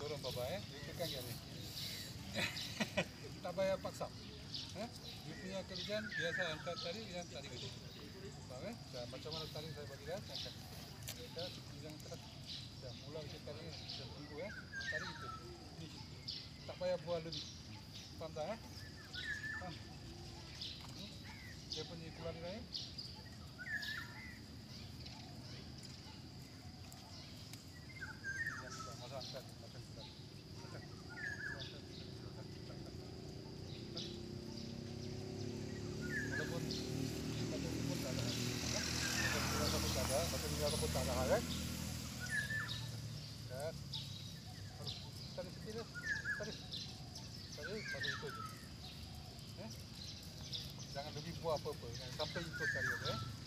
turun baba dia tekan gini. Tak payah paksa. Dia punya kerjaan biasa angkat tali yang tali gede. Faham macam mana tali saya bagi lihat angkat. Kita yang terat. Dah mula kita tali dan tunggu tali itu. Ini. Tak payah buat lebih. Faham tak Faham? Dia punya keluar ni lain. Angkat macam tu. Walaupun pun tak ada. Macam ni pun tak ada kan? Kan? Tarik sikit je. Tarik pasal itu je. Jangan lebih buat apa-apa. Sampai ikut tali